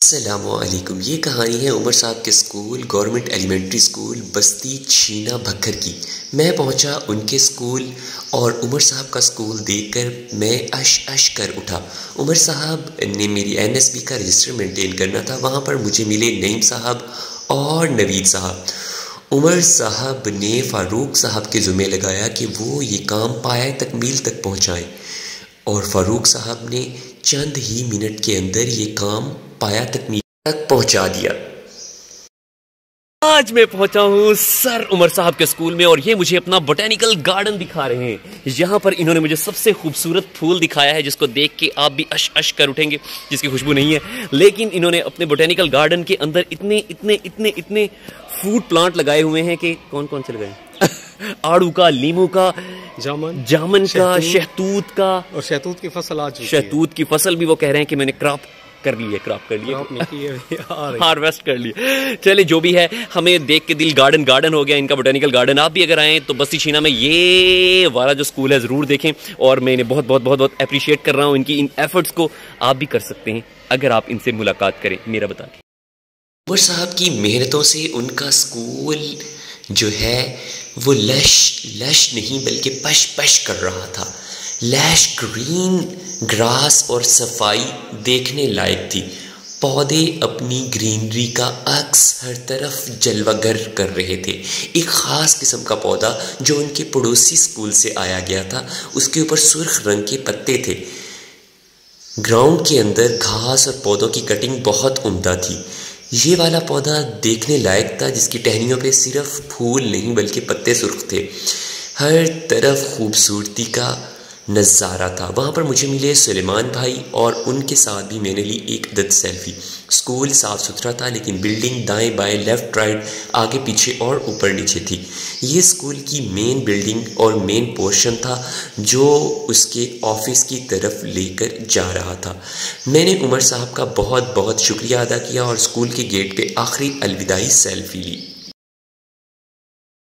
अस्सलामुअलैकुम। ये कहानी है उमर साहब के स्कूल गवर्नमेंट एलिमेंट्री स्कूल बस्ती छीना भक्खर की। मैं पहुंचा उनके स्कूल और उमर साहब का स्कूल देखकर मैं अश कर उठा। उमर साहब ने मेरी एनएसबी का रजिस्टर मेंटेन करना था। वहाँ पर मुझे मिले नईम साहब और नवीद साहब। उमर साहब ने फ़ारूक साहब के ज़ुम्मे लगाया कि वो ये काम पाया तकमील तक पहुँचाएँ और फ़ारूक साहब ने चंद ही मिनट के अंदर ये काम पाया तकमील तक पहुंचा दिया। आज मैं पहुंचा हूँ सर उमर साहब के स्कूल में और ये मुझे अपना बोटेनिकल गार्डन दिखा रहे हैं। यहाँ पर इन्होंने मुझे सबसे खूबसूरत फूल दिखाया है जिसको देख के आप भी अश कर उठेंगे, जिसकी खुशबू नहीं है, लेकिन इन्होंने अपने बोटेनिकल गार्डन के अंदर इतने इतने इतने इतने फूड प्लांट लगाए हुए हैं कि कौन कौन से लगाए आड़ू का, लीमू का, जामन का, शहतूत का, और शहतूत की फसल आ चुकी है। शहतूत की फसल भी वो कह रहे हैं कि मैंने क्रॉप कर लिए हार्वेस्ट कर लिए। चले जो भी है, हमें देख के दिल गार्डन हो गया इनका बोटेनिकल गार्डन। आप भी अगर आएँ तो बस्ती छीना में ये वाला जो स्कूल है ज़रूर देखें और मैं इन्हें बहुत बहुत बहुत बहुत अप्रिशिएट कर रहा हूँ इनकी इन एफर्ट्स को। आप भी कर सकते हैं अगर आप इनसे मुलाकात करें। मेरा बता दें, उमर साहब की मेहनतों से उनका स्कूल जो है वो लश नहीं बल्कि पश कर रहा था। लैश ग्रीन ग्रास और सफाई देखने लायक थी। पौधे अपनी ग्रीनरी का अक्स हर तरफ जलवागर कर रहे थे। एक ख़ास किस्म का पौधा जो उनके पड़ोसी स्कूल से आया गया था, उसके ऊपर सुर्ख रंग के पत्ते थे। ग्राउंड के अंदर घास और पौधों की कटिंग बहुत उम्दा थी। ये वाला पौधा देखने लायक था जिसकी टहनियों पे सिर्फ फूल नहीं बल्कि पत्ते सुर्ख थे। हर तरफ खूबसूरती का नज़ारा था। वहाँ पर मुझे मिले सुलेमान भाई और उनके साथ भी मैंने ली एक अदद सेल्फी। स्कूल साफ़ सुथरा था लेकिन बिल्डिंग दाएं बाएं लेफ़्ट राइट आगे पीछे और ऊपर नीचे थी। ये स्कूल की मेन बिल्डिंग और मेन पोर्शन था जो उसके ऑफिस की तरफ लेकर जा रहा था। मैंने उमर साहब का बहुत बहुत शुक्रिया अदा किया और स्कूल के गेट पे आखिरी अलविदाई सेल्फी ली।